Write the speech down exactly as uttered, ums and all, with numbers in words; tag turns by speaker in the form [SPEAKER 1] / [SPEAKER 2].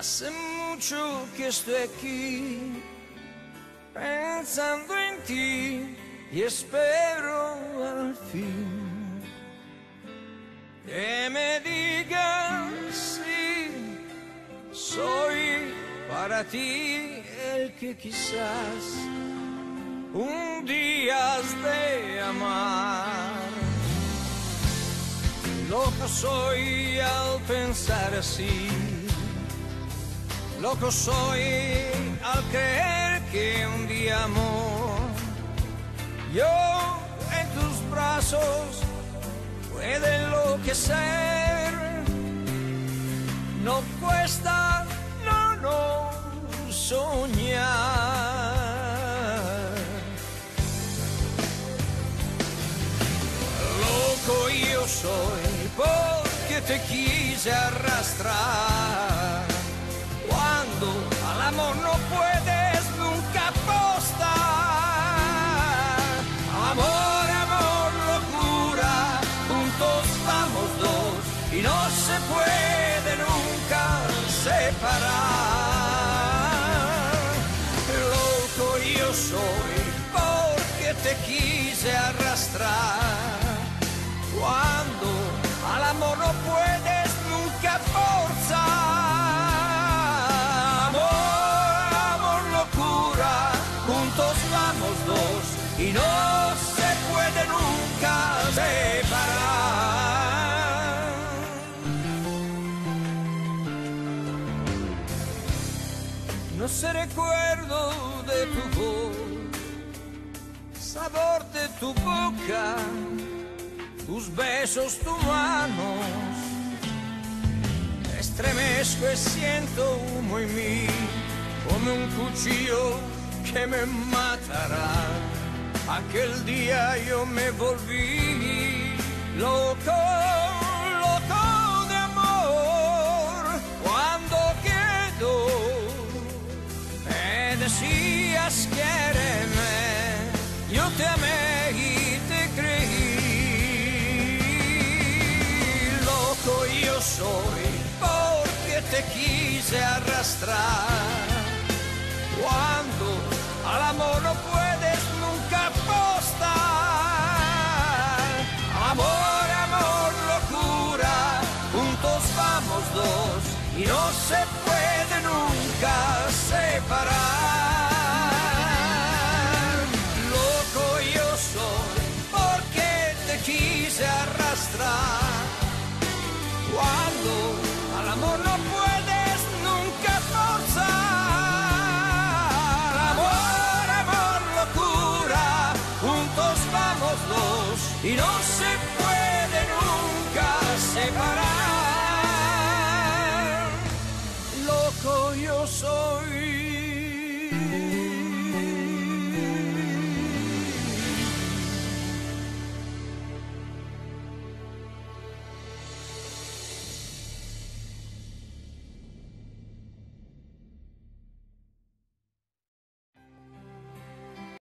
[SPEAKER 1] Hace mucho que estoy aquí pensando en ti y espero al fin que me digas si soy para ti el que quizás un día has de amar. Loco soy al pensar así, loco soy al creer que un día, amor, yo en tus brazos puede enloquecer. No cuesta, no, no, soñar. Loco yo soy porque te quise arrastrar, cuando al amor no puedes nunca apostar. Amor, amor, locura, juntos vamos dos y no se puede nunca separar. Loco yo soy porque te quise arrastrar, cuando al amor no puedes nunca forzar. Juntos vamos dos y no se puede nunca separar. No sé, recuerdo de tu voz, sabor de tu boca, tus besos, tus manos. Estremezco y siento humo en mí, como un cuchillo que me matará. Aquel día yo me volví loco, loco de amor. Cuando quedó me decías quiéreme, yo te amé y te creí. Loco yo soy porque te quise arrastrar, cuando al amor no puedes nunca apostar. Amor, amor, locura, juntos vamos dos y no se puede nunca separar. Loco yo soy porque te quise arrastrar, cuando al amor no